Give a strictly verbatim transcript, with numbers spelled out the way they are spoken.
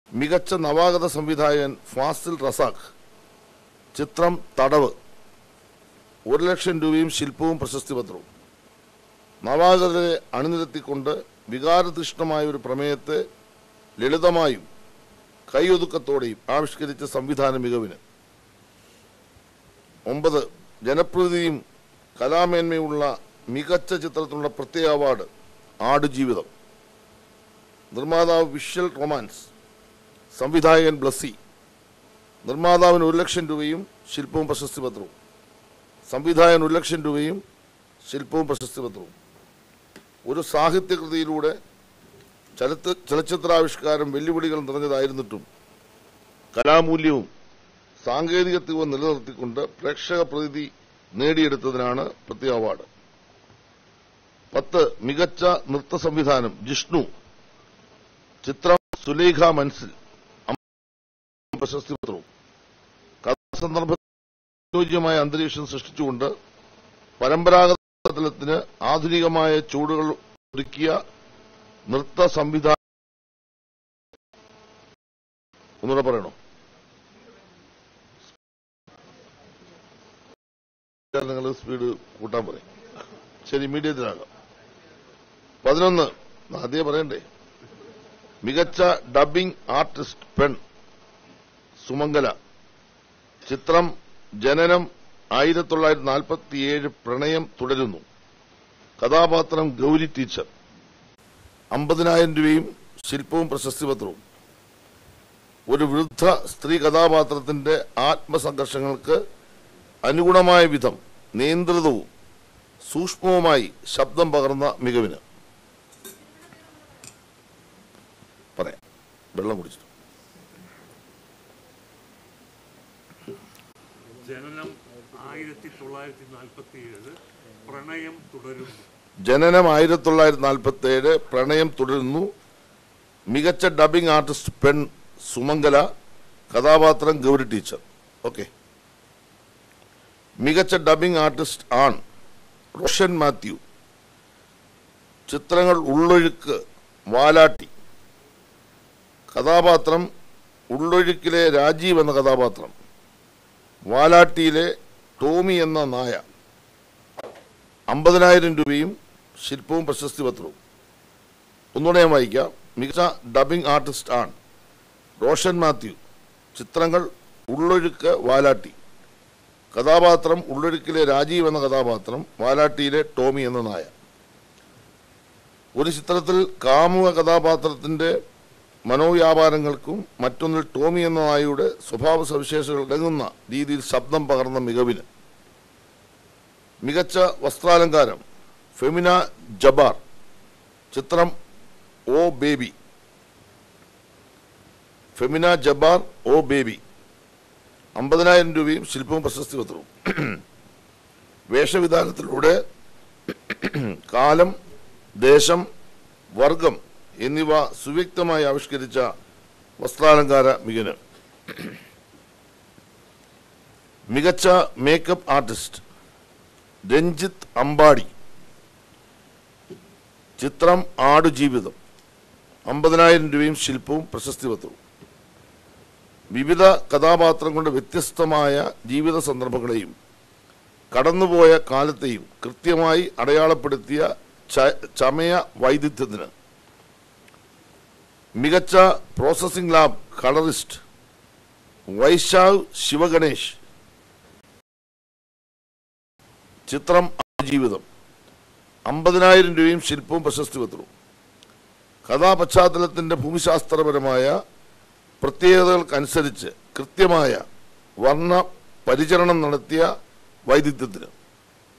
മികച്ച നവാഗത സംവിധായകൻ ഫാസിൽ റസാഖ്. ചിത്രം തടവ്. ഒരു ലക്ഷം രൂപയും ശില്പവും പ്രശസ്തി പത്രവും. നവാഗതരെ അണിനിരത്തിക്കൊണ്ട് വികാരതൃഷ്ണമായ ഒരു പ്രമേയത്തെ ലളിതമായും കൈയൊതുക്കത്തോടെയും ആവിഷ്കരിച്ച സംവിധാന മികവിന്. ഒമ്പത്. ജനപ്രീതിയും കലാമേന്മയുള്ള മികച്ച ചിത്രത്തിനുള്ള പ്രത്യേക അവാർഡ് ആടുജീവിതം. നിർമ്മാതാവ് വിഷ്വൽ റൊമാൻസ്. സംവിധായകൻ ബ്ലസ്സി. നിർമ്മാതാവിന് ഒരു ലക്ഷം രൂപയും ശില്പവും പ്രശസ്തി പത്രവും. സംവിധായകൻ ഒരു ലക്ഷം രൂപയും ശില്പവും പ്രശസ്തി പത്രവും. ഒരു സാഹിത്യകൃതിയിലൂടെ ചലച്ചിത്ര ചലച്ചിത്രാവിഷ്കാരം വെല്ലുവിളികൾ നിറഞ്ഞതായിരുന്നിട്ടും കലാമൂല്യവും സാങ്കേതികത്വവും നിലനിർത്തിക്കൊണ്ട് പ്രേക്ഷക പ്രീതി നേടിയെടുത്തതിനാണ് പ്രത്യേക അവാർഡ്. പത്ത്. മികച്ച നൃത്ത സംവിധാനം ജിഷ്ണു. ചിത്രം സുലേഖ മൻസിൽ. പ്രശസ്തി പത്രവും. കഥാസന്ദർഭോചിതമായ അന്തരീക്ഷം സൃഷ്ടിച്ചുകൊണ്ട് പരമ്പരാഗത തലത്തിന് ആധുനികമായ ചൂടുകൾ ഒരുക്കിയ നൃത്ത സംവിധാനം. ഒന്നുകൂടെ പറയണോ? നിങ്ങൾ സ്പീഡ് കൂട്ടാൻ പറയും. ശരി, മീഡിയത്തിലാകാം. പതിനൊന്ന്. ആദ്യം പറയണ്ടേ. മികച്ച ഡബ്ബിംഗ് ആർട്ടിസ്റ്റ് പെൺ സുമംഗല. ചിത്രം ജനനം. ആയിരത്തി തൊള്ളായിരത്തി നാൽപ്പത്തിയേഴ്. പ്രണയം തുടരുന്നു. കഥാപാത്രം ഗൌരി ടീച്ചർ. അമ്പതിനായിരം രൂപയും ശില്പവും പ്രശസ്തി പത്രവും. ഒരു വൃദ്ധ സ്ത്രീ കഥാപാത്രത്തിന്റെ ആത്മസംഘർഷങ്ങൾക്ക് അനുഗുണമായ വിധം നിയന്ത്രിതവും സൂക്ഷ്മവുമായി ശബ്ദം പകർന്ന മികവിന്. പറയാം. വെള്ളം കുടിച്ചിട്ട്. ജനനം ആയിരത്തി തൊള്ളായിരത്തി നാൽപ്പത്തി ഏഴ്. പ്രണയം തുടരുന്നു. ജനനം ആയിരത്തി തൊള്ളായിരത്തി നാൽപ്പത്തി ഏഴ്. പ്രണയം തുടരുന്നു. മികച്ച ഡബിംഗ് ആർട്ടിസ്റ്റ് പെൺ സുമംഗല. കഥാപാത്രം ഗൗരി ടീച്ചർ. ഓക്കെ. മികച്ച ഡബിംഗ് ആർട്ടിസ്റ്റ് ആൺ റോഷൻ മാത്യു. ചിത്രങ്ങൾ ഉള്ളൊഴുക്ക്, വാലാട്ടി. കഥാപാത്രം ഉള്ളൊഴുക്കിലെ രാജീവ് എന്ന കഥാപാത്രം, വാലാട്ടിയിലെ ടോമി എന്ന നായ. അമ്പതിനായിരം രൂപയും ശില്പവും പ്രശസ്തി പത്രവും. ഒന്നുകൂടെ ഞാൻ വായിക്കാം. മികച്ച ഡബിംഗ് ആർട്ടിസ്റ്റ് ആൺ റോഷൻ മാത്യു. ചിത്രങ്ങൾ ഉള്ളൊഴുക്ക്, വാലാട്ടി. കഥാപാത്രം ഉള്ളൊഴുക്കിലെ രാജീവ് എന്ന കഥാപാത്രം, വാലാട്ടിയിലെ ടോമി എന്ന നായ. ഒരു ചിത്രത്തിൽ കാമുക കഥാപാത്രത്തിന്റെ മനോവ്യാപാരങ്ങൾക്കും മറ്റൊന്നിൽ ടോമി എന്ന നായയുടെ സ്വഭാവ സവിശേഷതകൾ അടങ്ങുന്ന രീതിയിൽ ശബ്ദം പകർന്ന മികവിന്. മികച്ച വസ്ത്രാലങ്കാരം ഫെമിന ജബാർ. ചിത്രം O baby. Femina Jabar O baby. അമ്പതിനായിരം രൂപയും ശില്പവും പ്രശസ്തി പത്രവും. വേഷവിധാനത്തിലൂടെ കാലം, ദേശം, വർഗം എന്നിവ സുവ്യക്തമായി ആവിഷ്കരിച്ച വസ്ത്രാലങ്കാര മികവിന്. മികച്ച മേക്കപ്പ് ആർട്ടിസ്റ്റ് രഞ്ജിത്ത് അമ്പാടി. ചിത്രം ആടുജീവിതം. അമ്പതിനായിരം രൂപയും ശില്പവും പ്രശസ്തി പത്രവും. വിവിധ കഥാപാത്രങ്ങളുടെ വ്യത്യസ്തമായ ജീവിത സന്ദർഭങ്ങളെയും കടന്നുപോയ കാലത്തെയും കൃത്യമായി അടയാളപ്പെടുത്തിയ ചമയ വൈദഗ്ധ്യത്തിന്. മികച്ച processing lab colourist Vaishakh Sivaganesh. ചിത്രം ജീവിതം. അമ്പതിനായിരം രൂപയും ശില്പവും പ്രശസ്തി പത്രവും. കഥാപശ്ചാത്തലത്തിന്റെ ഭൂമിശാസ്ത്രപരമായ പ്രത്യേകതകൾക്കനുസരിച്ച് കൃത്യമായ വർണ്ണ പരിചരണം നടത്തിയ വൈദഗ്ധ്യത്തിന്.